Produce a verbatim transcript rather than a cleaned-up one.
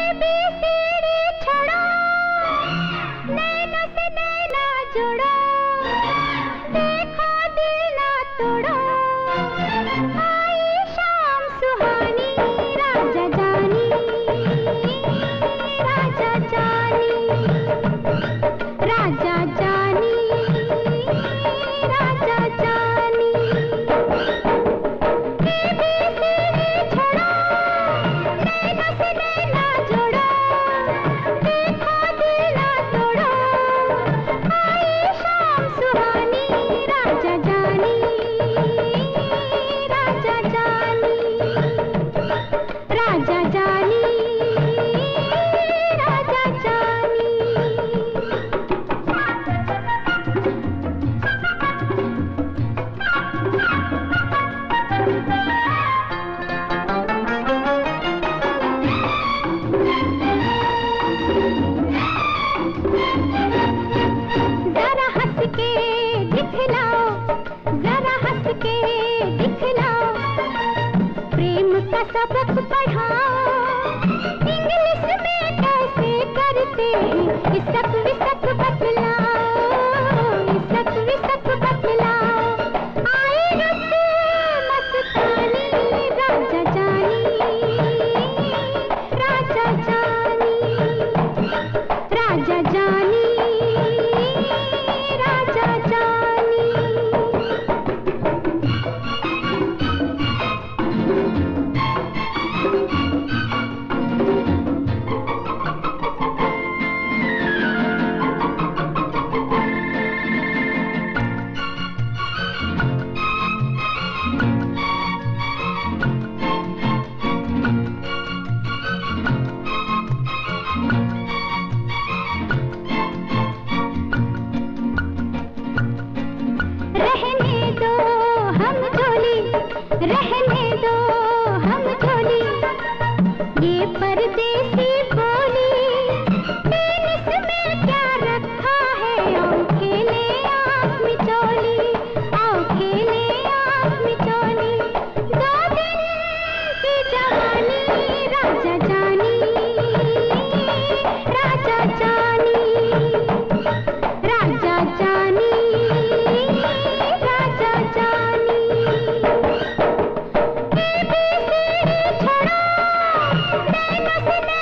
ABCD छोड़ो, नैना से नैना जोड़ो, देखो दिल ना तोड़ो, आई शाम सुहानी, राजा जानी, राजा जानी, राजा जानी, राजा जानी। एबीसीडी छोड़ो, नैना से नैना जोड़ो, देखो दिल ना तोड़ो, आई शाम सुहानी, राजा जानी, राजा जानी, राजा जानी, राजा जानी। जरा हंस के दिखलाओ, जरा हंस के दिखलाओ, प्रेम का सबक पढ़ाओ, इंग्लिश में कैसे करते हैं इसक विसक बतलाओ, इसक विसक बतलाओ, आए रुत मस्तानी, राजा जानी, राजा जानी, राजा जानी, राजा जानी। रहने दो हम झोली, रहने दो हम झोली, ये परदेसी बोली, टेनिस में क्या रखा है, आओ खेले आँख मिचोली, आओ खेले आँख मिचोली, दो दिन की जवानी, राजा जानी, राजा जानी, राजा जानी, राजा जानी। एबीसीडी छोड़ो, नैना से